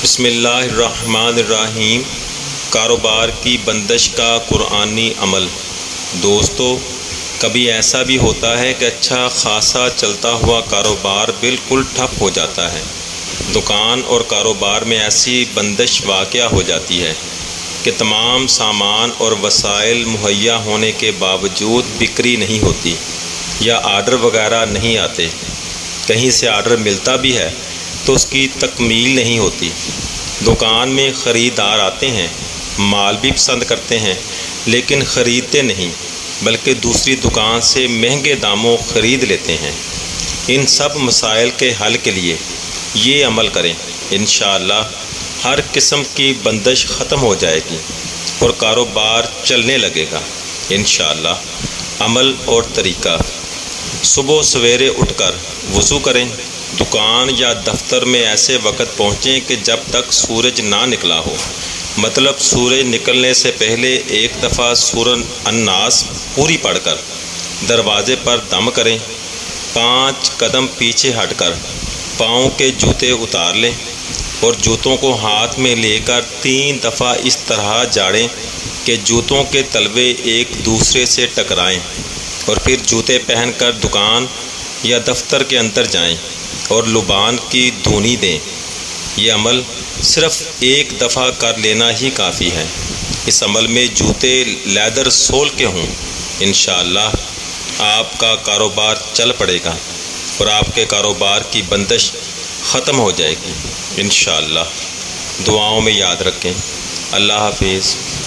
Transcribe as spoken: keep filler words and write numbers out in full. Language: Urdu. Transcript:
بسم اللہ الرحمن الرحیم۔ کاروبار کی بندش کا قرآنی عمل۔ دوستو، کبھی ایسا بھی ہوتا ہے کہ اچھا خاصا چلتا ہوا کاروبار بالکل ٹھپ ہو جاتا ہے۔ دکان اور کاروبار میں ایسی بندش واقع ہو جاتی ہے کہ تمام سامان اور وسائل مہیا ہونے کے باوجود بکری نہیں ہوتی یا آرڈر وغیرہ نہیں آتے۔ کہیں سے آرڈر ملتا بھی ہے تو اس کی تکمیل نہیں ہوتی۔ دکان میں خریدار آتے ہیں، مال بھی پسند کرتے ہیں لیکن خریدتے نہیں، بلکہ دوسری دکان سے مہنگے داموں خرید لیتے ہیں۔ ان سب مسائل کے حل کے لیے یہ عمل کریں، انشاءاللہ ہر قسم کی بندش ختم ہو جائے گی اور کاروبار چلنے لگے گا انشاءاللہ۔ عمل اور طریقہ: صبح سویرے اٹھ کر وضو کریں۔ دکان یا دفتر میں ایسے وقت پہنچیں کہ جب تک سورج نہ نکلا ہو، مطلب سورج نکلنے سے پہلے ایک دفعہ سورۃ الناس پوری پڑھ کر دروازے پر دم کریں۔ پانچ قدم پیچھے ہٹ کر پاؤں کے جوتے اتار لیں اور جوتوں کو ہاتھ میں لے کر تین دفعہ اس طرح جاڑیں کہ جوتوں کے تلوے ایک دوسرے سے ٹکرائیں، اور پھر جوتے پہن کر دکان یا دفتر کے اندر جائیں اور لبان کی دھونی دیں۔ یہ عمل صرف ایک دفعہ کر لینا ہی کافی ہے۔ اس عمل میں جوتے لیدر سول کے ہوں۔ انشاءاللہ آپ کا کاروبار چل پڑے گا اور آپ کے کاروبار کی بندش ختم ہو جائے گی انشاءاللہ۔ دعاؤں میں یاد رکھیں۔ اللہ حافظ۔